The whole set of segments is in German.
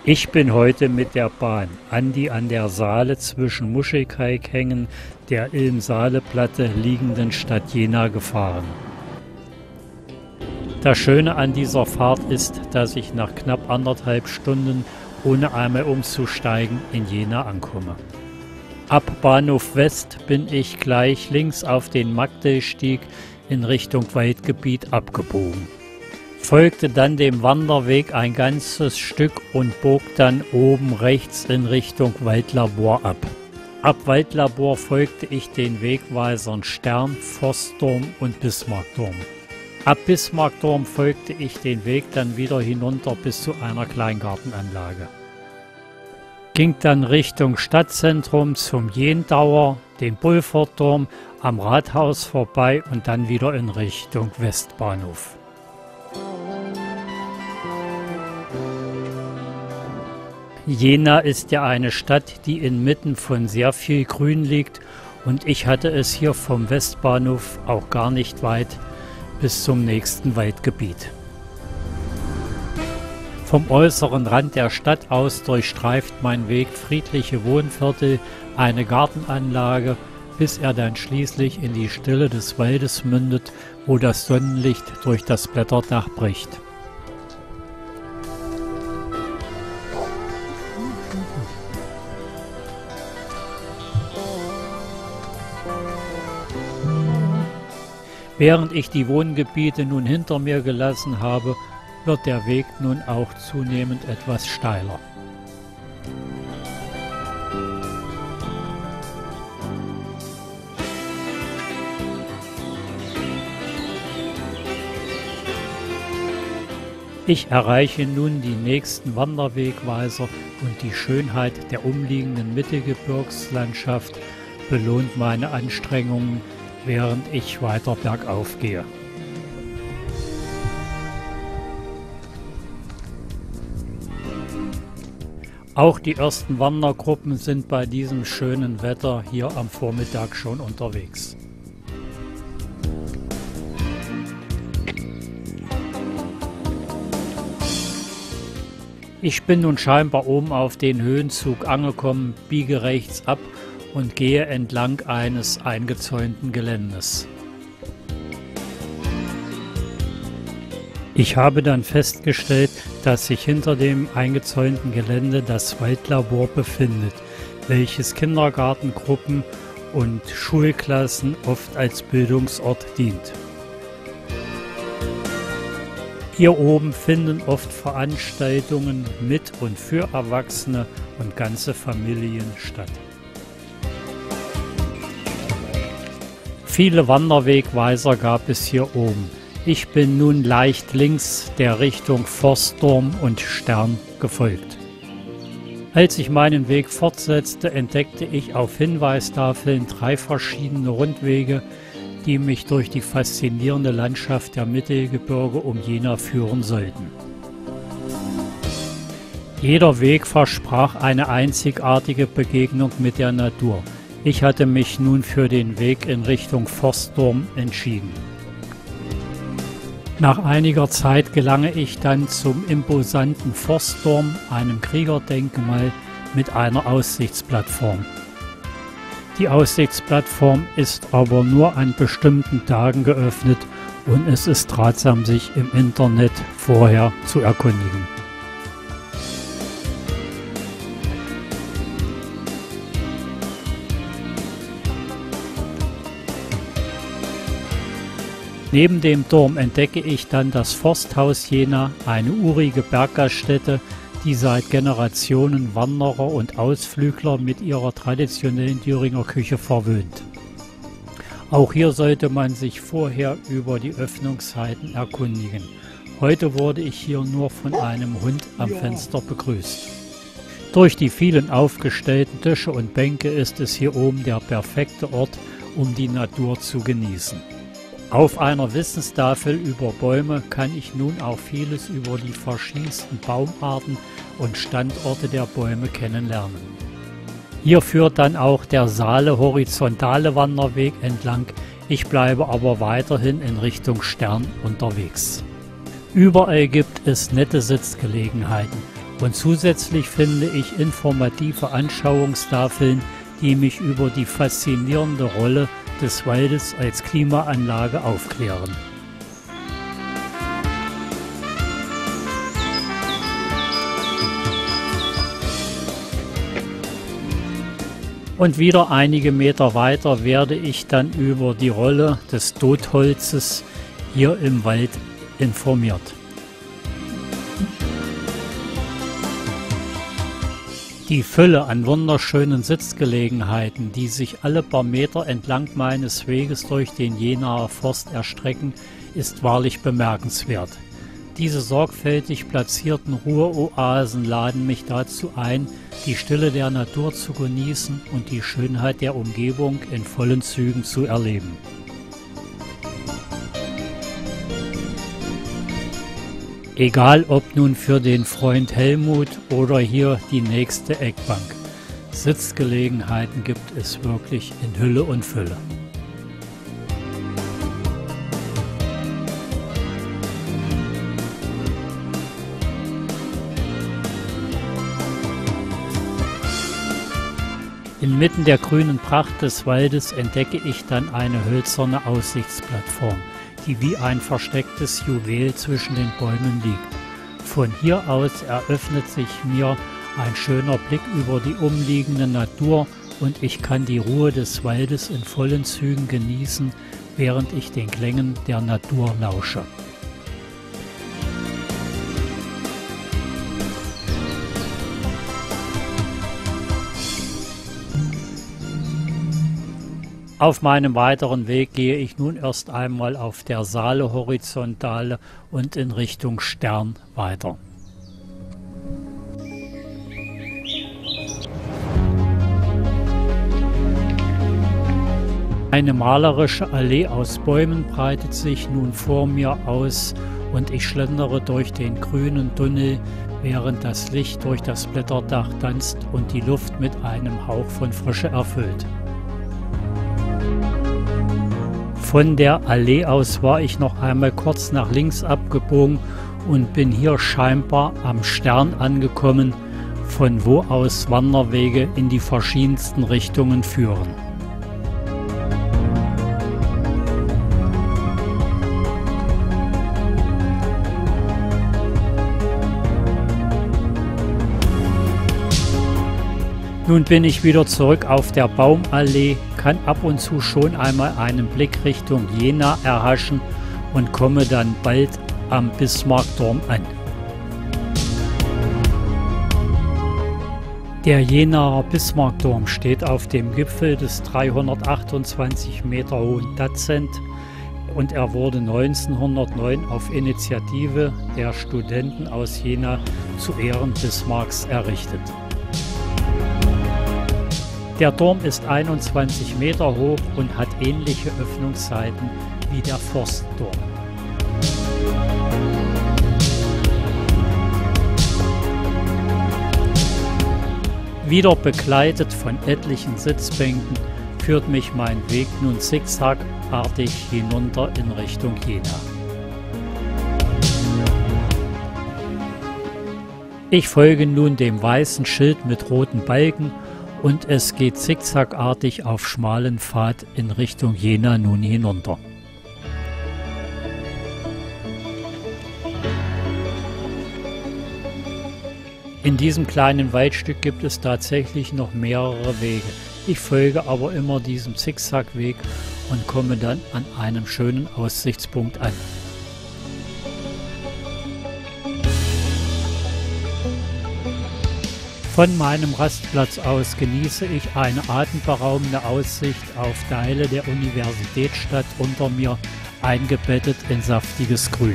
Ich bin heute mit der Bahn Andi an der Saale zwischen Muschelkalk-Hängen der Ilm-Saale-Platte liegenden Stadt Jena gefahren. Das Schöne an dieser Fahrt ist, dass ich nach knapp 1,5 Stunden ohne einmal umzusteigen in Jena ankomme. Ab Bahnhof West bin ich gleich links auf den Magdalstieg in Richtung Waldgebiet abgebogen. Folgte dann dem Wanderweg ein ganzes Stück und bog dann oben rechts in Richtung Waldlabor ab. Ab Waldlabor folgte ich den Wegweisern Stern, Forstturm und Bismarckturm. Ab Bismarckturm folgte ich den Weg dann wieder hinunter bis zu einer Kleingartenanlage. Ging dann Richtung Stadtzentrum zum Jendauer, den Bulferturm, am Rathaus vorbei und dann wieder in Richtung Westbahnhof. Jena ist ja eine Stadt, die inmitten von sehr viel Grün liegt und ich hatte es hier vom Westbahnhof auch gar nicht weit bis zum nächsten Waldgebiet. Vom äußeren Rand der Stadt aus durchstreift mein Weg friedliche Wohnviertel, eine Gartenanlage, bis er dann schließlich in die Stille des Waldes mündet, wo das Sonnenlicht durch das Blätterdach bricht. Während ich die Wohngebiete nun hinter mir gelassen habe, wird der Weg nun auch zunehmend etwas steiler. Ich erreiche nun die nächsten Wanderwegweiser und die Schönheit der umliegenden Mittelgebirgslandschaft belohnt meine Anstrengungen, während ich weiter bergauf gehe. Auch die ersten Wandergruppen sind bei diesem schönen Wetter hier am Vormittag schon unterwegs. Ich bin nun scheinbar oben auf den Höhenzug angekommen, biege rechts ab und gehe entlang eines eingezäunten Geländes. Ich habe dann festgestellt, dass sich hinter dem eingezäunten Gelände das Waldlabor befindet, welches Kindergartengruppen und Schulklassen oft als Bildungsort dient. Hier oben finden oft Veranstaltungen mit und für Erwachsene und ganze Familien statt. Viele Wanderwegweiser gab es hier oben. Ich bin nun leicht links der Richtung Forstturm und Stern gefolgt. Als ich meinen Weg fortsetzte, entdeckte ich auf Hinweistafeln 3 verschiedene Rundwege, die mich durch die faszinierende Landschaft der Mittelgebirge um Jena führen sollten. Jeder Weg versprach eine einzigartige Begegnung mit der Natur. Ich hatte mich nun für den Weg in Richtung Forstturm entschieden. Nach einiger Zeit gelange ich dann zum imposanten Forstturm, einem Kriegerdenkmal mit einer Aussichtsplattform. Die Aussichtsplattform ist aber nur an bestimmten Tagen geöffnet und es ist ratsam, sich im Internet vorher zu erkundigen. Neben dem Turm entdecke ich dann das Forsthaus Jena, eine urige Berggaststätte, die seit Generationen Wanderer und Ausflügler mit ihrer traditionellen Thüringer Küche verwöhnt. Auch hier sollte man sich vorher über die Öffnungszeiten erkundigen. Heute wurde ich hier nur von einem Hund am Fenster begrüßt. Durch die vielen aufgestellten Tische und Bänke ist es hier oben der perfekte Ort, um die Natur zu genießen. Auf einer Wissenstafel über Bäume kann ich nun auch vieles über die verschiedensten Baumarten und Standorte der Bäume kennenlernen. Hier führt dann auch der Saale horizontale Wanderweg entlang. Ich bleibe aber weiterhin in Richtung Stern unterwegs. Überall gibt es nette Sitzgelegenheiten. Und zusätzlich finde ich informative Anschauungstafeln, die mich über die faszinierende Rolle des Waldes als Klimaanlage aufklären. Und wieder einige Meter weiter werde ich dann über die Rolle des Totholzes hier im Wald informiert. Die Fülle an wunderschönen Sitzgelegenheiten, die sich alle paar Meter entlang meines Weges durch den Jenaer Forst erstrecken, ist wahrlich bemerkenswert. Diese sorgfältig platzierten Ruheoasen laden mich dazu ein, die Stille der Natur zu genießen und die Schönheit der Umgebung in vollen Zügen zu erleben. Egal ob nun für den Freund Helmut oder hier die nächste Eckbank. Sitzgelegenheiten gibt es wirklich in Hülle und Fülle. Inmitten der grünen Pracht des Waldes entdecke ich dann eine hölzerne Aussichtsplattform, die wie ein verstecktes Juwel zwischen den Bäumen liegt. Von hier aus eröffnet sich mir ein schöner Blick über die umliegende Natur und ich kann die Ruhe des Waldes in vollen Zügen genießen, während ich den Klängen der Natur lausche. Auf meinem weiteren Weg gehe ich nun erst einmal auf der Saale-Horizontale und in Richtung Stern weiter. Eine malerische Allee aus Bäumen breitet sich nun vor mir aus und ich schlendere durch den grünen Tunnel, während das Licht durch das Blätterdach tanzt und die Luft mit einem Hauch von Frische erfüllt. Von der Allee aus war ich noch einmal kurz nach links abgebogen und bin hier scheinbar am Stern angekommen, von wo aus Wanderwege in die verschiedensten Richtungen führen. Nun bin ich wieder zurück auf der Baumallee, kann ab und zu schon einmal einen Blick Richtung Jena erhaschen und komme dann bald am Bismarckturm an. Der Jenaer Bismarckturm steht auf dem Gipfel des 328 Meter hohen Datzent und er wurde 1909 auf Initiative der Studenten aus Jena zu Ehren Bismarcks errichtet. Der Turm ist 21 Meter hoch und hat ähnliche Öffnungszeiten wie der Forstturm. Wieder begleitet von etlichen Sitzbänken führt mich mein Weg nun zickzackartig hinunter in Richtung Jena. Ich folge nun dem weißen Schild mit roten Balken und es geht zickzackartig auf schmalen Pfad in Richtung Jena nun hinunter. In diesem kleinen Waldstück gibt es tatsächlich noch mehrere Wege. Ich folge aber immer diesem Zickzackweg und komme dann an einem schönen Aussichtspunkt an. Von meinem Rastplatz aus genieße ich eine atemberaubende Aussicht auf Teile der Universitätsstadt unter mir, eingebettet in saftiges Grün.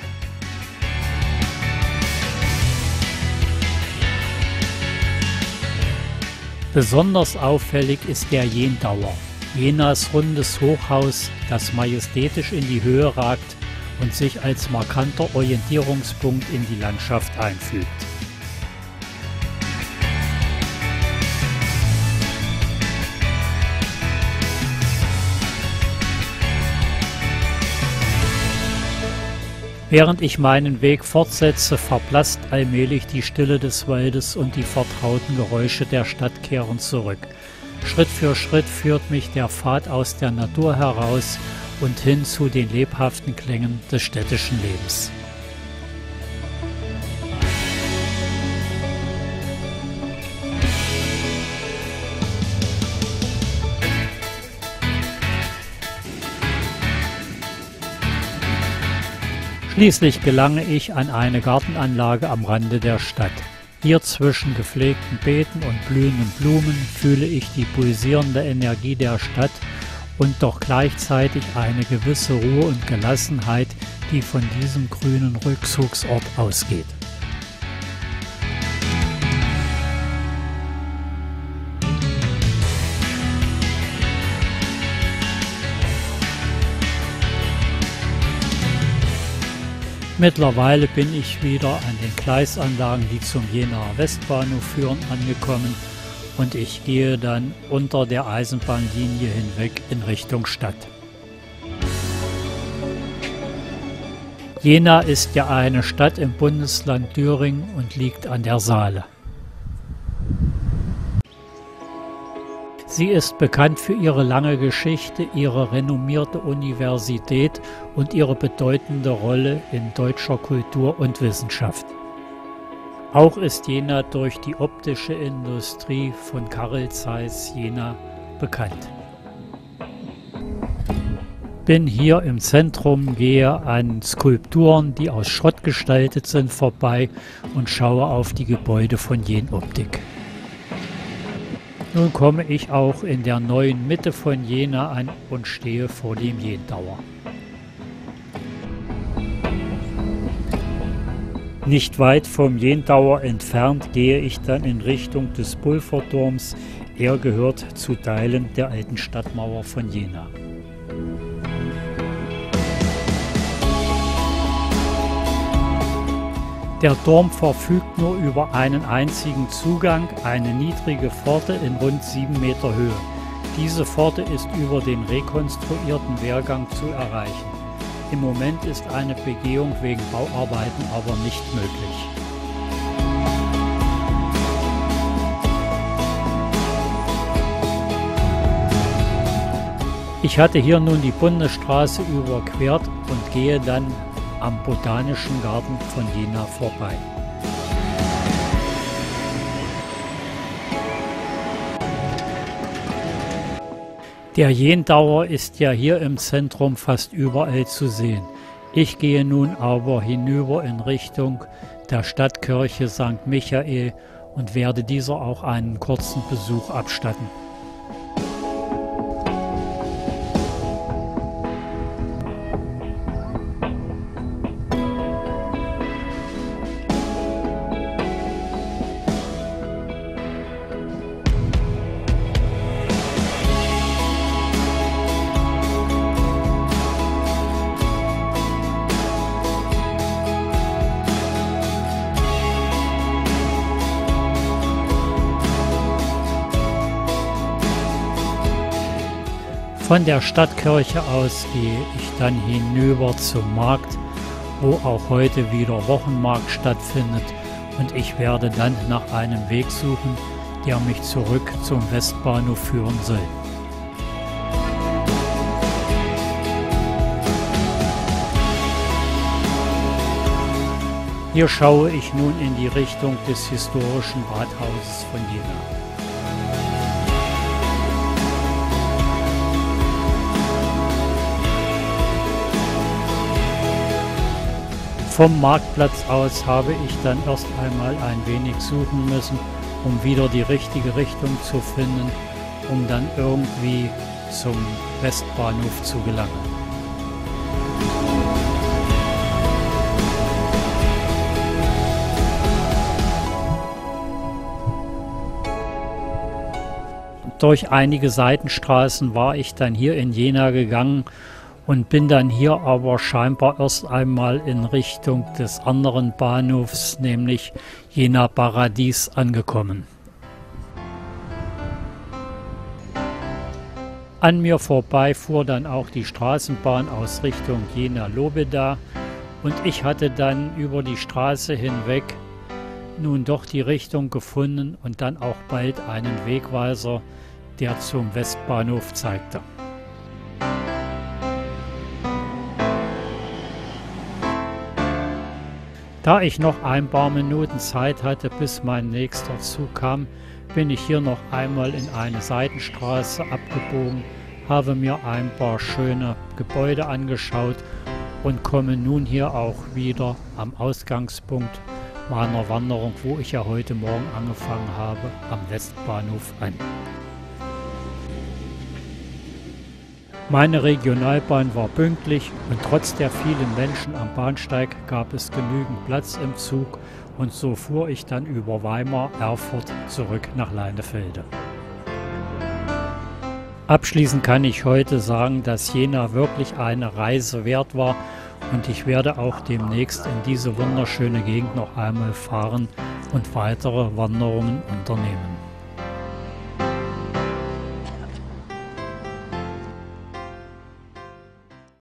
Besonders auffällig ist der Jendauer, Jenas rundes Hochhaus, das majestätisch in die Höhe ragt und sich als markanter Orientierungspunkt in die Landschaft einfügt. Während ich meinen Weg fortsetze, verblasst allmählich die Stille des Waldes und die vertrauten Geräusche der Stadt kehren zurück. Schritt für Schritt führt mich der Pfad aus der Natur heraus und hin zu den lebhaften Klängen des städtischen Lebens. Schließlich gelange ich an eine Gartenanlage am Rande der Stadt. Hier zwischen gepflegten Beeten und blühenden Blumen fühle ich die pulsierende Energie der Stadt und doch gleichzeitig eine gewisse Ruhe und Gelassenheit, die von diesem grünen Rückzugsort ausgeht. Mittlerweile bin ich wieder an den Gleisanlagen, die zum Jenaer Westbahnhof führen, angekommen und ich gehe dann unter der Eisenbahnlinie hinweg in Richtung Stadt. Jena ist ja eine Stadt im Bundesland Thüringen und liegt an der Saale. Sie ist bekannt für ihre lange Geschichte, ihre renommierte Universität und ihre bedeutende Rolle in deutscher Kultur und Wissenschaft. Auch ist Jena durch die optische Industrie von Carl Zeiss Jena bekannt. Bin hier im Zentrum, gehe an Skulpturen, die aus Schrott gestaltet sind, vorbei und schaue auf die Gebäude von Jenoptik. Nun komme ich auch in der neuen Mitte von Jena an und stehe vor dem Jentower. Nicht weit vom Jentower entfernt gehe ich dann in Richtung des Pulverturms. Er gehört zu Teilen der alten Stadtmauer von Jena. Der Turm verfügt nur über einen einzigen Zugang, eine niedrige Pforte in rund 7 Meter Höhe. Diese Pforte ist über den rekonstruierten Wehrgang zu erreichen. Im Moment ist eine Begehung wegen Bauarbeiten aber nicht möglich. Ich hatte hier nun die Bundesstraße überquert und gehe dann am Botanischen Garten von Jena vorbei. Der Jentower ist ja hier im Zentrum fast überall zu sehen. Ich gehe nun aber hinüber in Richtung der Stadtkirche St. Michael und werde dieser auch einen kurzen Besuch abstatten. Von der Stadtkirche aus gehe ich dann hinüber zum Markt, wo auch heute wieder Wochenmarkt stattfindet, und ich werde dann nach einem Weg suchen, der mich zurück zum Westbahnhof führen soll. Hier schaue ich nun in die Richtung des historischen Rathauses von Jena. Vom Marktplatz aus habe ich dann erst einmal ein wenig suchen müssen, um wieder die richtige Richtung zu finden, um dann irgendwie zum Westbahnhof zu gelangen. Durch einige Seitenstraßen war ich dann hier in Jena gegangen und bin dann hier aber scheinbar erst einmal in Richtung des anderen Bahnhofs, nämlich Jena Paradies, angekommen. An mir vorbei fuhr dann auch die Straßenbahn aus Richtung Jena-Lobeda Und ich hatte dann über die Straße hinweg nun doch die Richtung gefunden und dann auch bald einen Wegweiser, der zum Westbahnhof zeigte. Da ich noch ein paar Minuten Zeit hatte, bis mein nächster Zug kam, bin ich hier noch einmal in eine Seitenstraße abgebogen, habe mir ein paar schöne Gebäude angeschaut und komme nun hier auch wieder am Ausgangspunkt meiner Wanderung, wo ich ja heute Morgen angefangen habe, am Westbahnhof an. Meine Regionalbahn war pünktlich und trotz der vielen Menschen am Bahnsteig gab es genügend Platz im Zug und so fuhr ich dann über Weimar, Erfurt zurück nach Leinefelde. Abschließend kann ich heute sagen, dass Jena wirklich eine Reise wert war und ich werde auch demnächst in diese wunderschöne Gegend noch einmal fahren und weitere Wanderungen unternehmen.